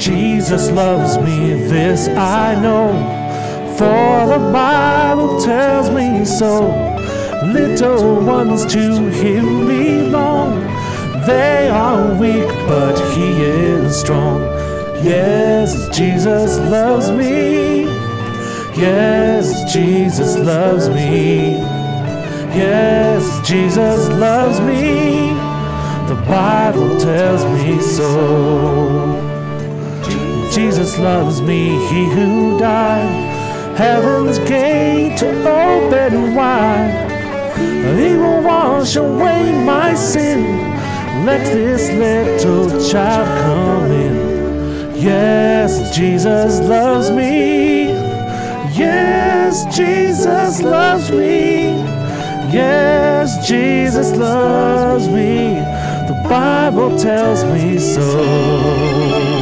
Jesus loves me, this I know, for the Bible tells me so. Little ones to him belong, they are weak, but he is strong. Yes, Jesus loves me. Yes, Jesus loves me. Yes, Jesus loves me. The Bible tells me so. Jesus loves me, he who died, heaven's gate to open wide. He will wash away my sin. Let this little child come in. Yes, Jesus loves me. Yes, Jesus loves me. Yes, Jesus loves me. The Bible tells me so.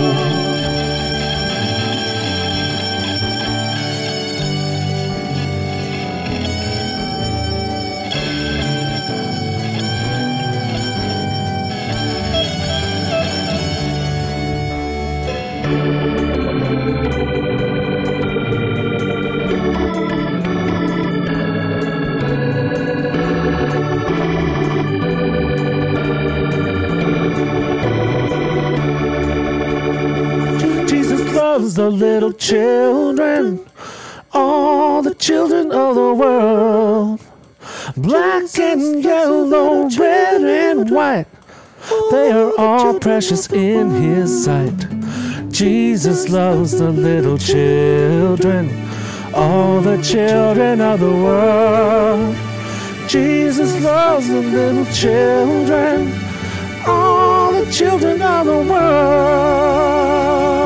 Loves the little children, all the children of the world. Black and yellow, red and white, they are all precious in his sight. Jesus loves the little children, all the children of the world. Jesus loves the little children, all the children of the world.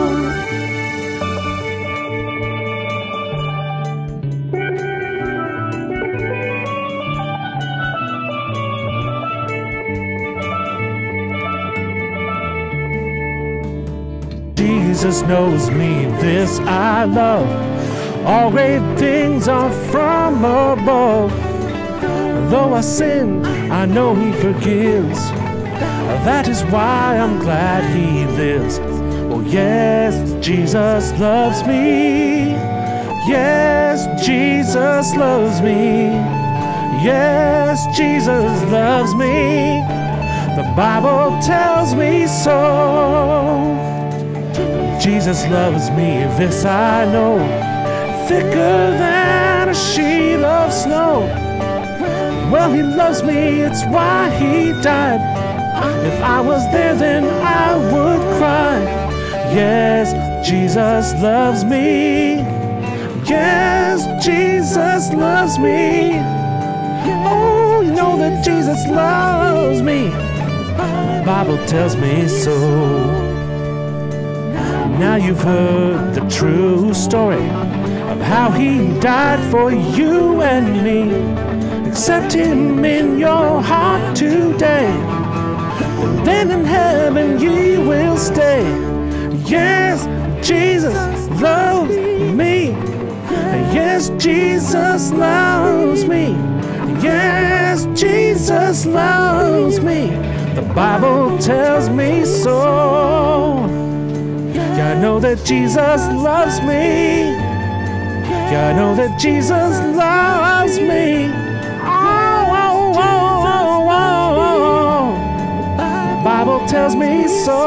Jesus knows me, this I love. All great things are from above. Though I sin, I know he forgives. That is why I'm glad he lives. Oh yes, Jesus loves me. Yes, Jesus loves me. Yes, Jesus loves me. The Bible tells me so. Jesus loves me, this I know, thicker than a sheet of snow. Well, he loves me, it's why he died. If I was there, then I would cry. Yes, Jesus loves me. Yes, Jesus loves me. Oh, you know that Jesus loves me. The Bible tells me so. Now you've heard the true story of how he died for you and me. Accept him in your heart today, and then in heaven ye will stay. Yes, Jesus loves me. Yes, Jesus loves me. Yes, Jesus loves me. The Bible tells me so. Yeah, I know that Jesus loves me. Yeah, I know that Jesus loves me. Oh, oh, oh, oh, oh. The Bible tells me so.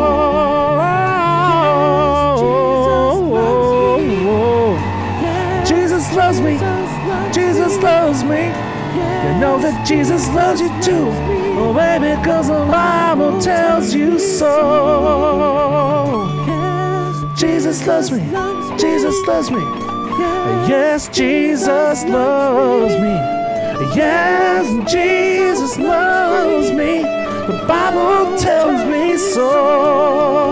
Jesus loves me. Jesus loves me. You know that Jesus loves you too. Oh, baby, 'cause the Bible tells you so. Jesus loves me. Jesus loves me. Yes, Jesus loves me. Yes, Jesus loves me. The Bible tells me so.